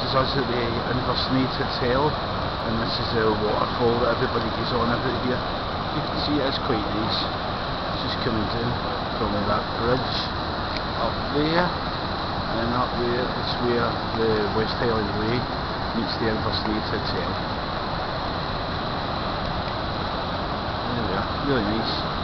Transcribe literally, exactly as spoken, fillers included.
is us at the Inversnaid Hotel, and this is the waterfall that everybody goes on about here. You can see it's quite nice. It's just coming down from that bridge up there, and up there is where the West Highland Way meets the Inversnaid Hotel. There we are, really nice.